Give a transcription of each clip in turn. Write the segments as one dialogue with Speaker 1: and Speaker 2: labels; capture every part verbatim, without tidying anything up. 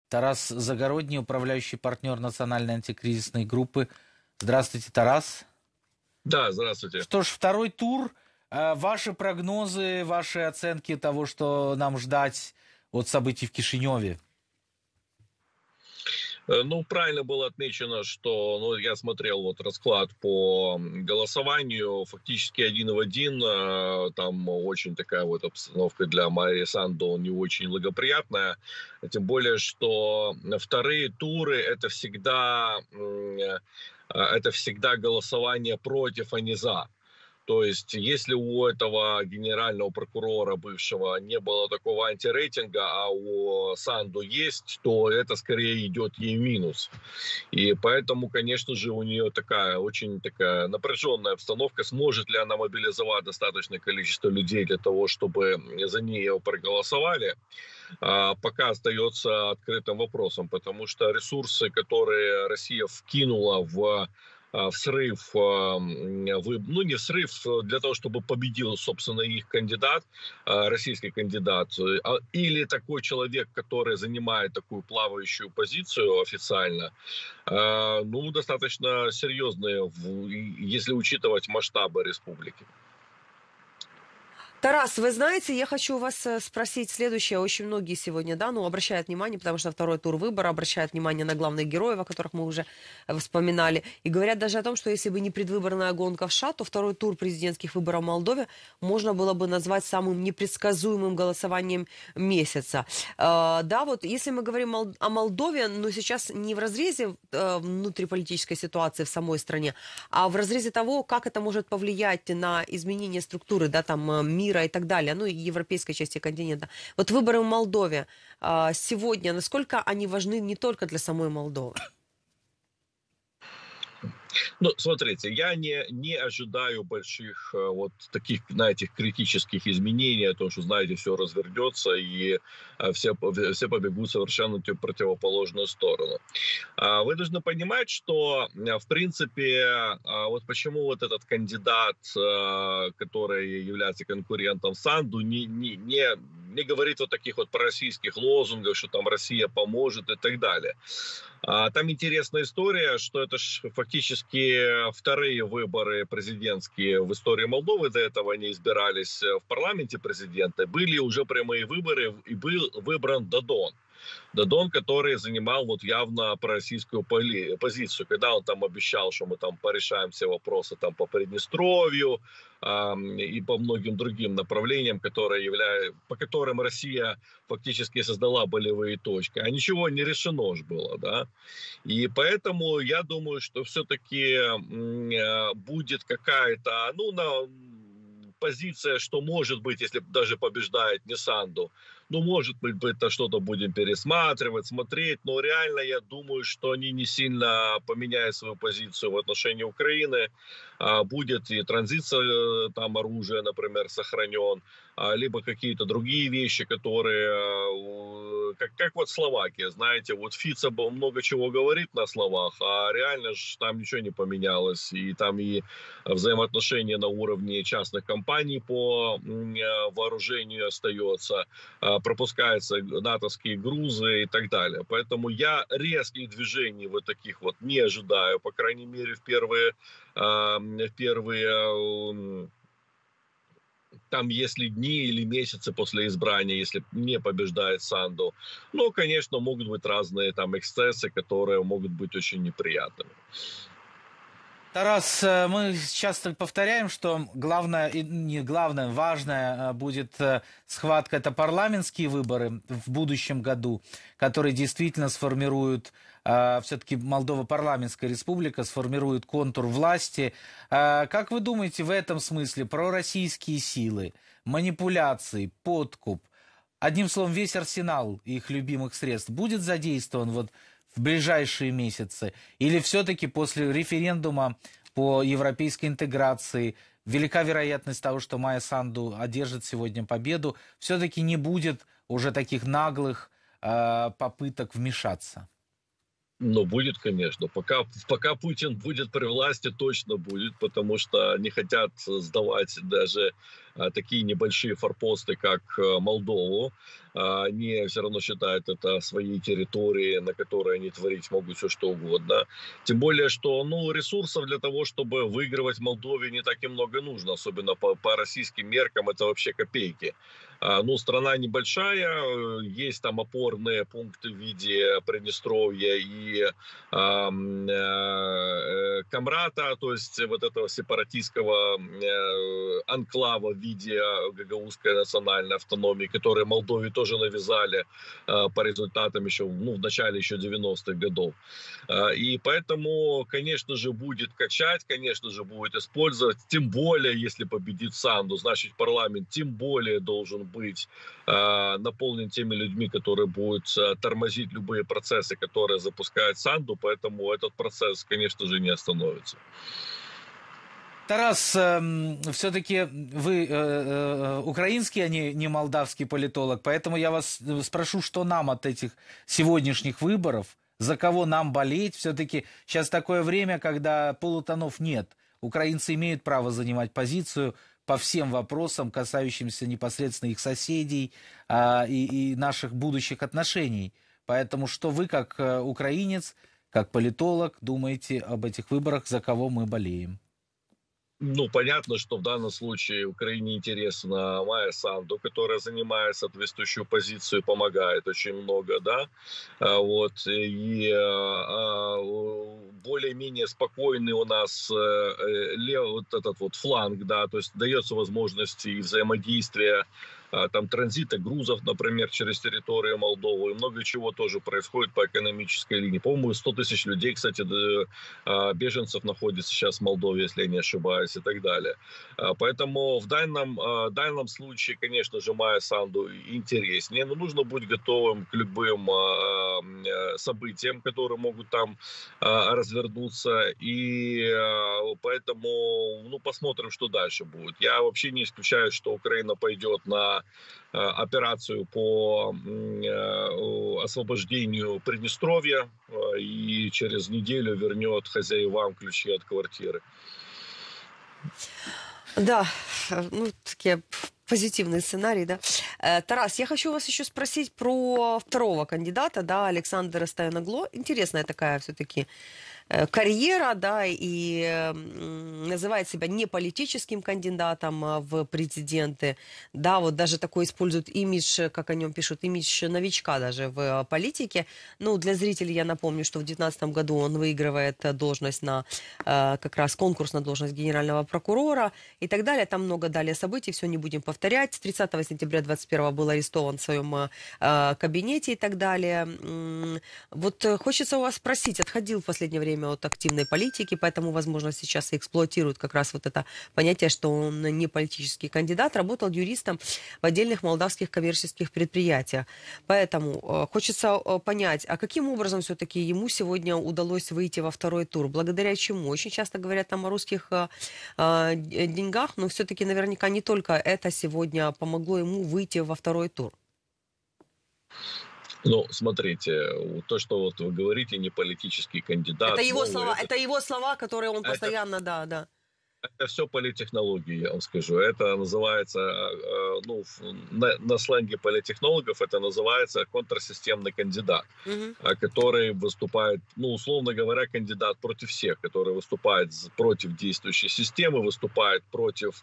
Speaker 1: Тарас Загородний, управляющий партнер национальной антикризисной группы. Здравствуйте, Тарас.
Speaker 2: Да, здравствуйте.
Speaker 1: Что ж, второй тур. Ваши прогнозы, ваши оценки того, что нам ждать от событий в Кишиневе?
Speaker 2: Ну, правильно было отмечено, что, ну, я смотрел вот расклад по голосованию, фактически один в один, там очень такая вот обстановка для Майи Санду не очень благоприятная, тем более, что вторые туры это всегда, это всегда голосование против, а не за. То есть, если у этого генерального прокурора бывшего не было такого антирейтинга, а у Санду есть, то это скорее идет ей в минус. И поэтому, конечно же, у нее такая очень такая напряженная обстановка. Сможет ли она мобилизовать достаточное количество людей для того, чтобы за нее проголосовали? Пока остается открытым вопросом, потому что ресурсы, которые Россия вкинула в в срыв, ну не в срыв, для того, чтобы победил, собственно, их кандидат, российский кандидат, или такой человек, который занимает такую плавающую позицию официально, ну, достаточно серьезные, если учитывать масштабы республики.
Speaker 3: Тарас, вы знаете, я хочу у вас спросить следующее. Очень многие сегодня, да, ну, обращают внимание, потому что второй тур выбора, обращают внимание на главных героев, о которых мы уже вспоминали. И говорят даже о том, что если бы не предвыборная гонка в США, то второй тур президентских выборов в Молдове можно было бы назвать самым непредсказуемым голосованием месяца. Э, да, вот если мы говорим о Молдове, но сейчас не в разрезе э, внутриполитической ситуации в самой стране, а в разрезе того, как это может повлиять на изменение структуры, да, там, мира, и так далее, ну и европейской части континента. Вот выборы в Молдове а, сегодня, насколько они важны не только для самой Молдовы?
Speaker 2: Ну, смотрите, я не, не ожидаю больших вот таких, знаете, критических изменений, о том, что, знаете, все развернется и все, все побегут совершенно в противоположную сторону. Вы должны понимать, что, в принципе, вот почему вот этот кандидат, который является конкурентом Санду, не, не, не, не говорит вот таких вот пророссийских лозунгов, что там Россия поможет и так далее. Там интересная история, что это ж фактически вторые выборы президентские в истории Молдовы, до этого они избирались в парламенте президента, были уже прямые выборы, и был выбран Додон. Додон, который занимал вот явно пророссийскую позицию, когда он там обещал, что мы там порешаем все вопросы там по Приднестровью э, и по многим другим направлениям, которые являются, по которым Россия фактически создала болевые точки, а ничего не решено ж было, да, и поэтому я думаю, что все-таки э, будет какая-то, ну, на позиция, что может быть, если даже побеждает не Санду, ну, может быть, это что-то будем пересматривать, смотреть, но реально я думаю, что они не сильно поменяют свою позицию в отношении Украины. Будет и транзит там оружия, например, сохранен, либо какие-то другие вещи, которые, как, как вот Словакия, знаете, вот Фица много чего говорит на словах, а реально же там ничего не поменялось, и там и взаимоотношения на уровне частных компаний по вооружению остается, пропускаются натовские грузы и так далее. Поэтому я резких движений вот таких вот не ожидаю, по крайней мере, в первые, в первые там, если дни или месяцы после избрания, если не побеждает Санду. Но, конечно, могут быть разные там эксцессы, которые могут быть очень неприятными.
Speaker 1: Тарас, мы часто повторяем, что главное, не главное, важное будет схватка, это парламентские выборы в будущем году, которые действительно сформируют, все-таки Молдова парламентская республика, сформирует контур власти. Как вы думаете в этом смысле пророссийские силы, манипуляции, подкуп, одним словом, весь арсенал их любимых средств будет задействован вот в ближайшие месяцы? Или все-таки после референдума по европейской интеграции велика вероятность того, что Майя Санду одержит сегодня победу, все-таки не будет уже таких наглых э, попыток вмешаться?
Speaker 2: Ну, будет, конечно. Пока, пока Путин будет при власти, точно будет, потому что не хотят сдавать даже такие небольшие форпосты, как Молдову. Они все равно считают это своей территорией, на которой они творить могут все что угодно. Тем более, что ну, ресурсов для того, чтобы выигрывать Молдове, не так и много нужно. Особенно по, по российским меркам это вообще копейки. Ну, страна небольшая, есть там опорные пункты в виде Приднестровья и э, э, Камрата, то есть вот этого сепаратистского э, анклава в виде гагаузской национальной автономии, которые Молдове тоже навязали э, по результатам еще, ну, в начале еще девяностых годов. Э, и поэтому, конечно же, будет качать, конечно же, будет использовать, тем более, если победит Санду, значит, парламент тем более должен быть э, наполнен теми людьми, которые будут э, тормозить любые процессы, которые запускает Санду, поэтому этот процесс, конечно же, не остановится.
Speaker 1: Тарас, э, все-таки вы э, э, украинский, а не, не молдавский политолог, поэтому я вас спрошу, что нам от этих сегодняшних выборов, за кого нам болеть. Все-таки сейчас такое время, когда полутонов нет. Украинцы имеют право занимать позицию по всем вопросам, касающимся непосредственно их соседей а, и, и наших будущих отношений. Поэтому что вы, как э, украинец, как политолог, думаете об этих выборах, за кого мы болеем?
Speaker 2: Ну, понятно, что в данном случае Украине интересна Майя Санду, которая занимает соответствующую позицию, помогает очень много, да, вот, и более-менее спокойный у нас лев, вот этот вот фланг, да, то есть дается возможность и взаимодействия, там транзита грузов, например, через территорию Молдовы, и много чего тоже происходит по экономической линии. По-моему, сто тысяч людей, кстати, беженцев находится сейчас в Молдове, если я не ошибаюсь, и так далее. Поэтому в данном, в данном случае, конечно же, Майя Санду интереснее, но нужно быть готовым к любым событиям, которые могут там развернуться, и поэтому, ну, посмотрим, что дальше будет. Я вообще не исключаю, что Украина пойдет на операцию по освобождению Приднестровья и через неделю вернет хозяевам ключи от квартиры.
Speaker 3: Да, ну, такие позитивный сценарий, да. Тарас, я хочу вас еще спросить про второго кандидата, да, Александра Стояногло. Интересная такая все-таки карьера, да, и называет себя не политическим кандидатом в президенты, да, вот даже такой используют имидж, как о нем пишут, имидж новичка даже в политике. Ну, для зрителей я напомню, что в две тысячи девятнадцатом году он выигрывает должность на, как раз конкурс на должность генерального прокурора и так далее. Там много далее событий, все не будем повторять. тридцатого сентября две тысячи двадцать первого был арестован в своем кабинете и так далее. Вот хочется у вас спросить, отходил в последнее время от активной политики, поэтому, возможно, сейчас и эксплуатируют как раз вот это понятие, что он не политический кандидат, работал юристом в отдельных молдавских коммерческих предприятиях. Поэтому хочется понять, а каким образом все-таки ему сегодня удалось выйти во второй тур? Благодаря чему? Очень часто говорят там о русских деньгах, но все-таки наверняка не только это сегодня помогло ему выйти во второй тур.
Speaker 2: Ну, смотрите, то, что вот вы говорите, не политический кандидат.
Speaker 3: Это его
Speaker 2: новый,
Speaker 3: слова,
Speaker 2: это...
Speaker 3: это его слова, которые он
Speaker 2: это...
Speaker 3: постоянно, да, да.
Speaker 2: Это все политтехнологии, я вам скажу. Это называется, ну, на, на сленге политтехнологов это называется контрсистемный кандидат, угу. который выступает, ну, условно говоря, кандидат против всех, который выступает против действующей системы, выступает против...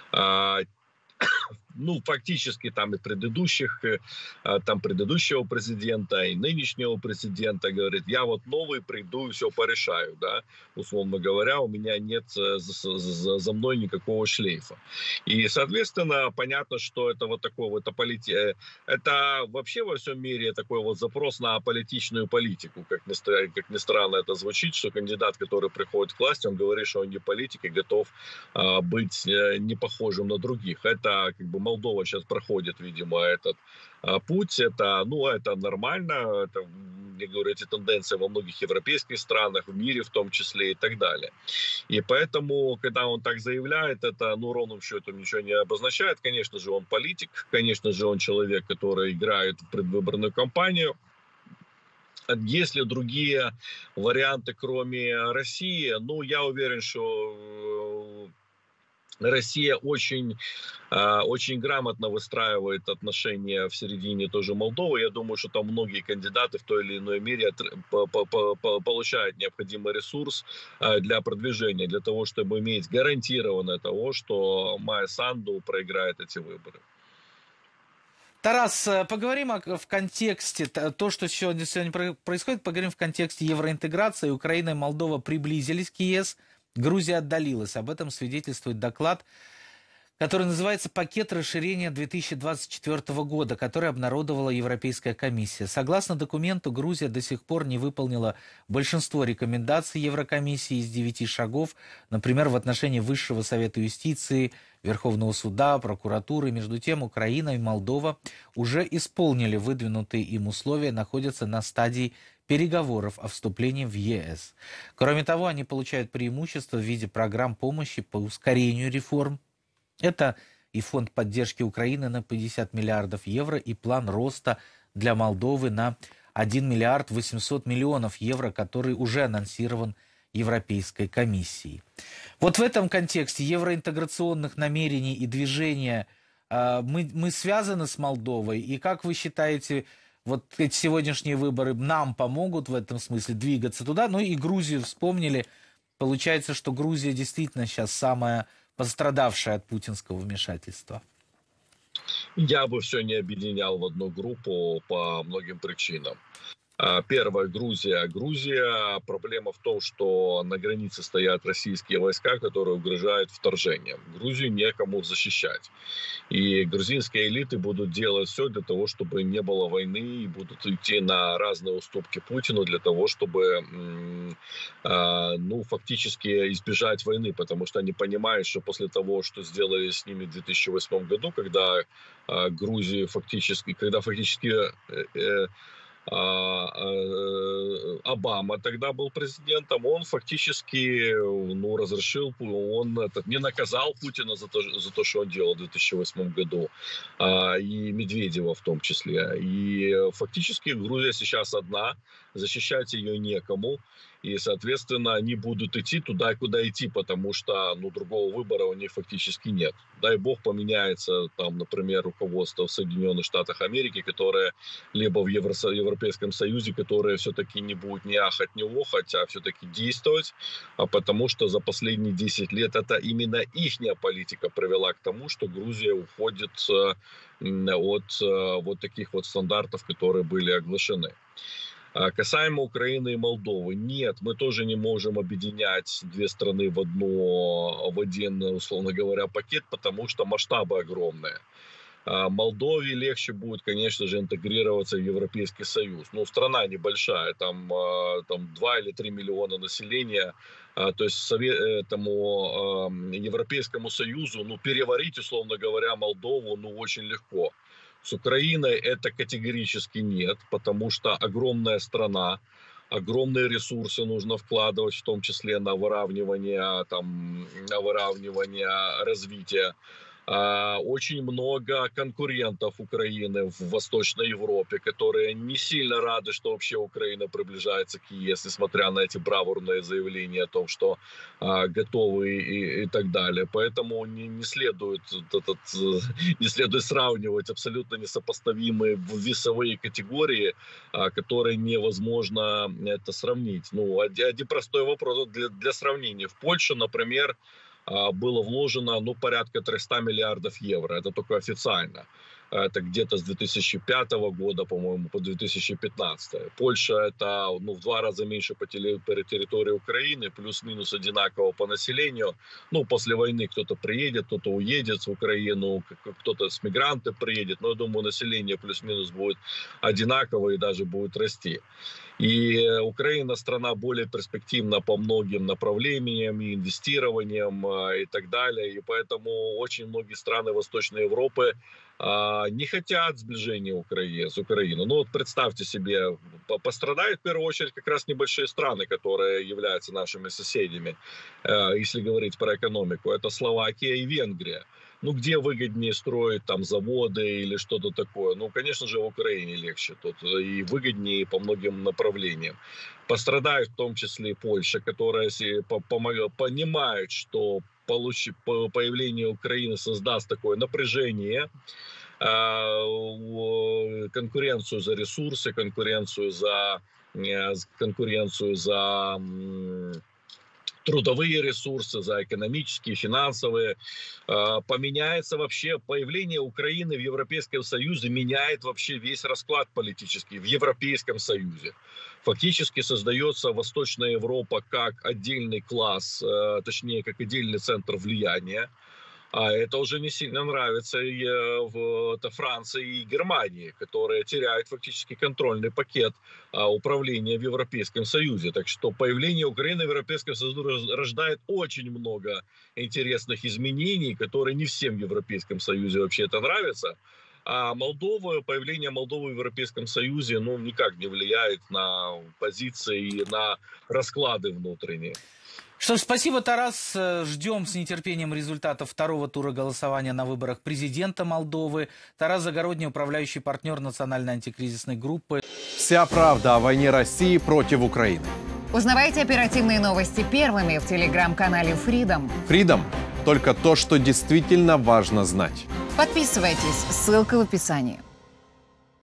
Speaker 2: ну, фактически там и предыдущих, там предыдущего президента, и нынешнего президента, говорит, я вот новый приду и все порешаю, да, условно говоря, у меня нет за, за, за мной никакого шлейфа. И, соответственно, понятно, что это вот такое вот, полити... это вообще во всем мире такой вот запрос на политичную политику, как ни, как ни странно это звучит, что кандидат, который приходит к власти, он говорит, что он не политик и готов а, быть не похожим на других. Это как бы Молдова сейчас проходит, видимо, этот а, путь. Это, ну, это нормально. Это, я говорю, эти тенденции во многих европейских странах, в мире в том числе и так далее. И поэтому, когда он так заявляет, это, ну, ровным счетом ничего не обозначает. Конечно же, он политик. Конечно же, он человек, который играет в предвыборную кампанию. Есть ли другие варианты, кроме России? Ну, я уверен, что Россия очень, э, очень грамотно выстраивает отношения в середине тоже Молдовы. Я думаю, что там многие кандидаты в той или иной мере отр- по- по- по- по- получают необходимый ресурс э, для продвижения, для того, чтобы иметь гарантированное того, что Майя Санду проиграет эти выборы.
Speaker 1: Тарас, э, поговорим о- в контексте, т- то, что сегодня, сегодня про- происходит, поговорим в контексте евроинтеграции. Украина и Молдова приблизились к ЕС, Грузия отдалилась. Об этом свидетельствует доклад, который называется «Пакет расширения две тысячи двадцать четвёртого года», который обнародовала Европейская комиссия. Согласно документу, Грузия до сих пор не выполнила большинство рекомендаций Еврокомиссии из девяти шагов, например, в отношении Высшего совета юстиции, Верховного суда, прокуратуры. Между тем, Украина и Молдова уже исполнили выдвинутые им условия, находятся на стадии переговоров о вступлении в ЕС. Кроме того, они получают преимущества в виде программ помощи по ускорению реформ. Это и фонд поддержки Украины на пятьдесят миллиардов евро, и план роста для Молдовы на один миллиард восемьсот миллионов евро, который уже анонсирован Европейской комиссией. Вот в этом контексте евроинтеграционных намерений и движения э, мы, мы связаны с Молдовой. И как вы считаете, вот эти сегодняшние выборы нам помогут в этом смысле двигаться туда? Ну и Грузию вспомнили. Получается, что Грузия действительно сейчас самая пострадавшая от путинского вмешательства.
Speaker 2: Я бы все не объединял в одну группу по многим причинам. Первое, Грузия. Грузия, проблема в том, что на границе стоят российские войска, которые угрожают вторжением. Грузию некому защищать. И грузинские элиты будут делать все для того, чтобы не было войны, и будут идти на разные уступки Путину для того, чтобы, ну, фактически избежать войны, потому что они понимают, что после того, что сделали с ними в две тысячи восьмом году, когда Грузия фактически, когда фактически Обама тогда был президентом, он фактически, ну, разрешил, он этот, не наказал Путина за то, за то, что он делал в две тысячи восьмом году, а, и Медведева в том числе. И фактически Грузия сейчас одна, защищать ее некому. И, соответственно, они будут идти туда, куда идти, потому что, ну, другого выбора у них фактически нет. Дай бог поменяется, там, например, руководство в Соединенных Штатах Америки, которое либо в Евро- Европейском Союзе, которое все-таки не будет ни ахать, ни охать, а все-таки действовать, а потому что за последние десять лет это именно ихняя политика привела к тому, что Грузия уходит от вот таких вот стандартов, которые были оглашены. Касаемо Украины и Молдовы, нет, мы тоже не можем объединять две страны в, одно, в один, условно говоря, пакет, потому что масштабы огромные. Молдове легче будет, конечно же, интегрироваться в Европейский Союз. Ну, страна небольшая, там, там два или три миллиона населения, то есть этому Европейскому Союзу, ну, переварить, условно говоря, Молдову, ну, очень легко. С Украиной это категорически нет, потому что огромная страна, огромные ресурсы нужно вкладывать, в том числе на выравнивание, там, на выравнивание развития. Очень много конкурентов Украины в Восточной Европе, которые не сильно рады, что вообще Украина приближается к ЕС, несмотря на эти бравурные заявления о том, что а, готовы и, и так далее. Поэтому не, не, следует, этот, не следует сравнивать абсолютно несопоставимые весовые категории, а, которые невозможно это сравнить. Ну, один, один простой вопрос для, для сравнения. В Польше, например, было вложено, ну, порядка триста миллиардов евро. Это только официально. Это где-то с две тысячи пятого года, по-моему, по две тысячи пятнадцатый. Польша это, ну, в два раза меньше по территории Украины, плюс-минус одинаково по населению. Ну, после войны кто-то приедет, кто-то уедет в Украину, кто-то с мигранты приедет. Но я думаю, население плюс-минус будет одинаково и даже будет расти. И Украина страна более перспективна по многим направлениям, и инвестированиям и так далее. И поэтому очень многие страны Восточной Европы а, не хотят сближения Украины с Украиной. Ну вот представьте себе, пострадают в первую очередь как раз небольшие страны, которые являются нашими соседями, если говорить про экономику. Это Словакия и Венгрия. Ну, где выгоднее строить там заводы или что-то такое? Ну, конечно же, в Украине легче тут и выгоднее по многим направлениям. Пострадают в том числе и Польша, которая понимает, что получи, по, появление Украины создаст такое напряжение, конкуренцию за ресурсы, конкуренцию за, конкуренцию за трудовые ресурсы, за экономические, финансовые. Поменяется вообще появление Украины в Европейском Союзе, меняет вообще весь расклад политический в Европейском Союзе. Фактически создается Восточная Европа как отдельный класс, точнее, как отдельный центр влияния. А это уже не сильно нравится и в это Франции и Германии, которые теряют фактически контрольный пакет управления в Европейском Союзе. Так что появление Украины в Европейском Союзе рождает очень много интересных изменений, которые не всем в Европейском Союзе вообще это нравятся. А Молдова, появление Молдовы в Европейском Союзе, ну, никак не влияет на позиции и на расклады внутренние.
Speaker 1: Что ж, спасибо, Тарас. Ждем с нетерпением результатов второго тура голосования на выборах президента Молдовы. Тарас Загородний, управляющий партнер национальной антикризисной группы.
Speaker 4: Вся правда о войне России против Украины.
Speaker 5: Узнавайте оперативные новости первыми в телеграм-канале Freedom.
Speaker 4: Freedom – только то, что действительно важно знать.
Speaker 5: Подписывайтесь, ссылка в описании.